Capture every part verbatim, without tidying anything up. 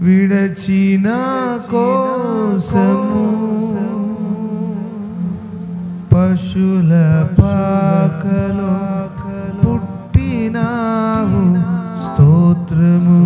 విడచిన కోసము పశుల పాకలో పుట్టినావు స్తోత్రము.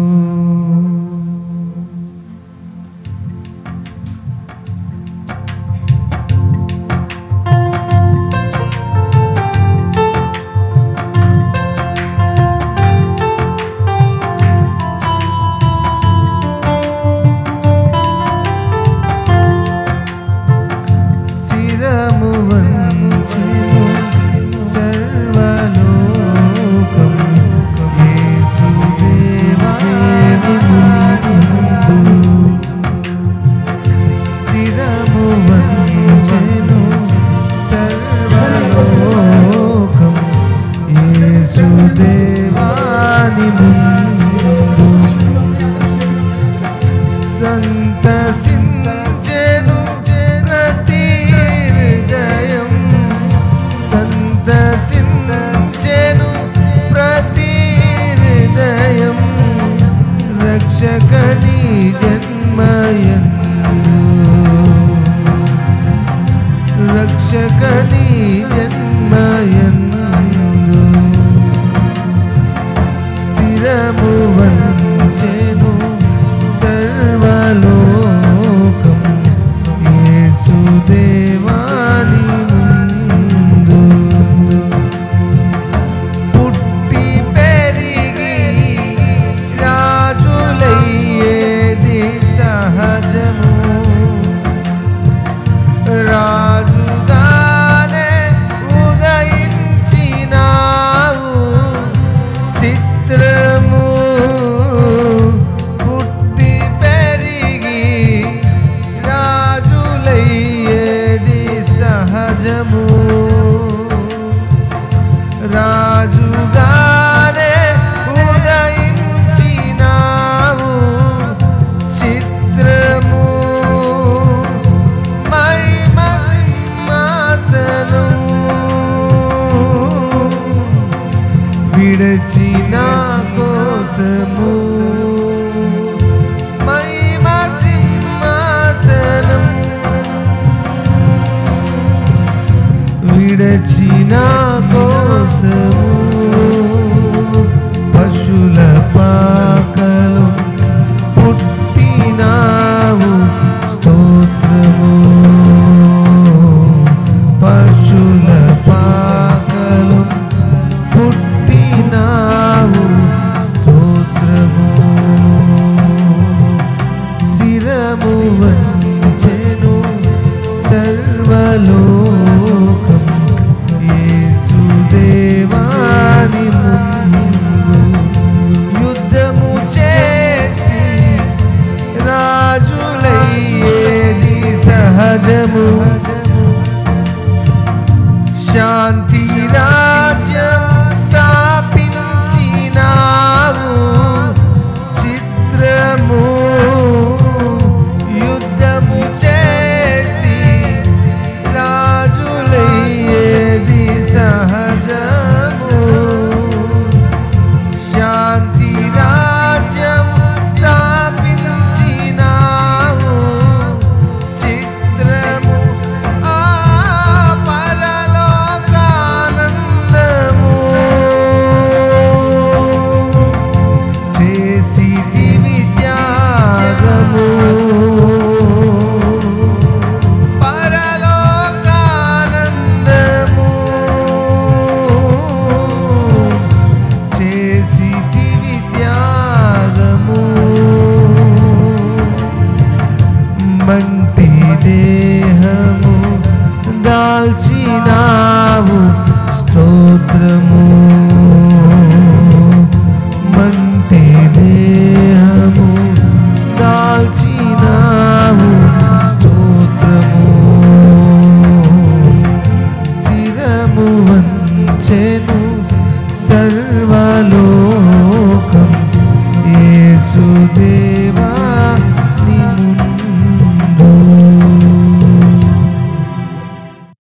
సంతసించెను ప్రతి హృదయం, సంతసించెను ప్రతి హృదయం, రక్షకని జన్మయందు, రక్షకని జన్మయందు శిరము వంచెను సర్వలోకం యేసుదేవాని ముందు. పుట్టి పెరిగి రాజులయ్యేది సహజము, రాజుగానే ఉదయించినావు చిత్రము. రాజుగానే ఉదయించినావు చిత్రము, మహిమ సింహాసనం విడచిన కోసము, మహిమ సింహాసనం విడచిన కోసము పశుల పాకలో పుట్టినావు స్తోత్రము, పశుల పాకలో పుట్టినావు స్తోత్రము. శిరము వంచెను సర్వలోకం యేసుదేవాని ముందు, యుద్ధము చేసి రాజులయ్యేది సహజము, శాంతి రాజ్యం స్థాపించినావు చిత్రము, యుద్ధము చేసి రాజులయ్యేది సహజము, శాంతి రాజ్యం స్థాపించినావు చిత్రము, ఆ పరలోకానందము చేసితివి త్యాగము, పరలోకానందము చేసితివి త్యాగము, మంటి దేహము దాల్చినావు స్తోత్రము, మంటి దేహము దాల్చినావు స్తోత్రము. శిరము వంచెను సర్వలోకం యేసుదేవా